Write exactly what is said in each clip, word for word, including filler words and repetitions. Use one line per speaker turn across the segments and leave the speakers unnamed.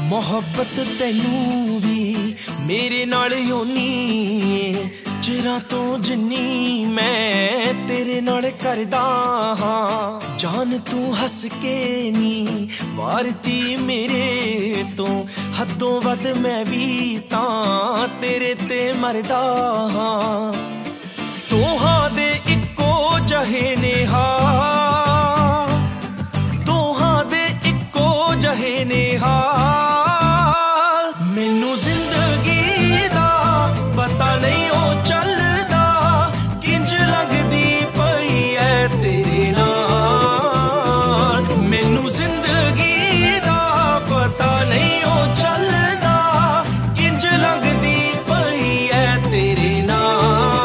मोहब्बत तैनू भी मेरे नाल होनी चिरां तो जिन्नी मैं तेरे नाल करदा हां। जान तू हस के नी मारती मेरे तो हदों वध मैं भी तां तेरे ते मरदा हां। तोहां दे इक्को जहे ने हा तोहां दे इक्को जहे ने हा। मैनू जिंदगी दा पता नहीं ओ चलदा किंज लगदी पई है तेरे नाल। मैनू जिंदगी दा पता नहीं ओ चलदा किंज लगदी पई है तेरे नाल।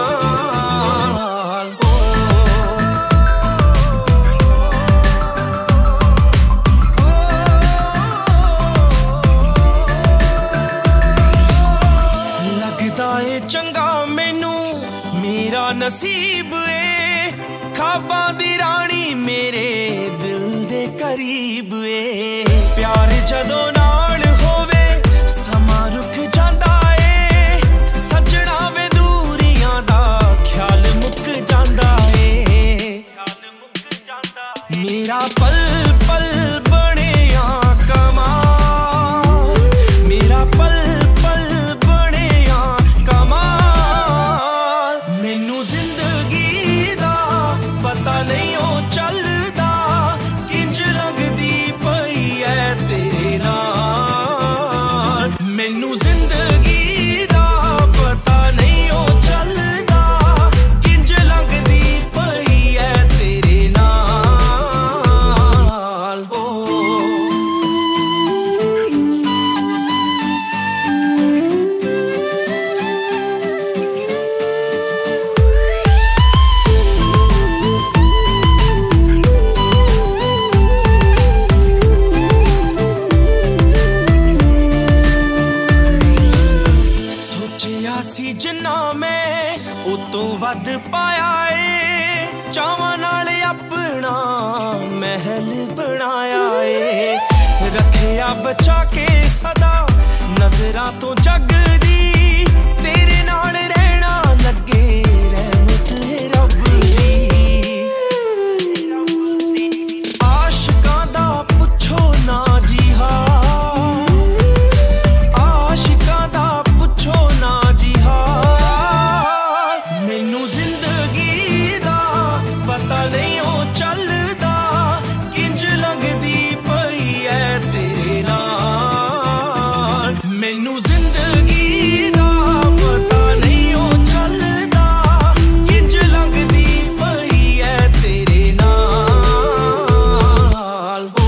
चंगा मैनू मेरा नसीब ए खाबां दी रानी मेरे दिल दे करीब ए। प्यार जदों नाल होवे समा रुक जांदा ए सजना वे दूरियां दा ख्याल मुक जांदा ए। मेरा पल पल बणिया कमाल मेरा पल नहीं ओ चलदा किंज लगदी पई है तेरे नाल। मैनू जिंदगी दा पता नहीं ओ चलदा किंज लगदी पई है तेरे नाल। ओ सी जिन्ना मैं उतों वध पाया ए चावां नाल अपना महल बनाया ए। रखिया बचा के सदा नजरां तो जग दी तेरे नाल रहना लगे रहमत है रब दी। आशिकां दा पुछो ना जी हा आशिकां दा पुछो ना जी हा। मैनू जिंदगी दा पता नहीं ओ चलदा किंज लगदी पई है तेरे नाल। मैनू जिंदगी दा पता नहीं ओ चलदा किंज लगदी पई है तेरे नाल। ओ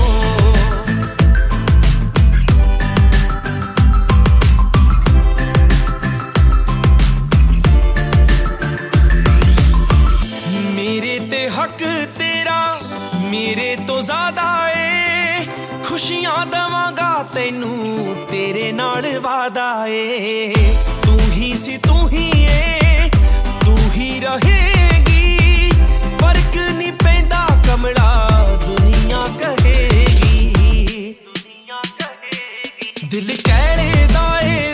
मेरे ते हक तेरा मेरे तो ज्यादा ए खुशियां दवांगा तैनू तेरे नाल वादा ए। तू ही सी तू ही ए तू ही रहेगी फर्क नहीं पैंदा कमला दुनिया कहेगी दुनिया कहेगी। दिल कहरे दा ए